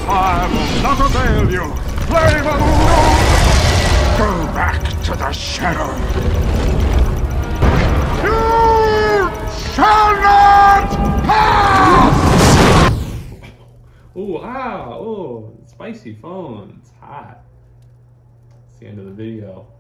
I will not avail you! Flame of Uru! Go back to the shadow! You shall not pass! Ooh, ah, oh, spicy phone. It's hot. It's the end of the video.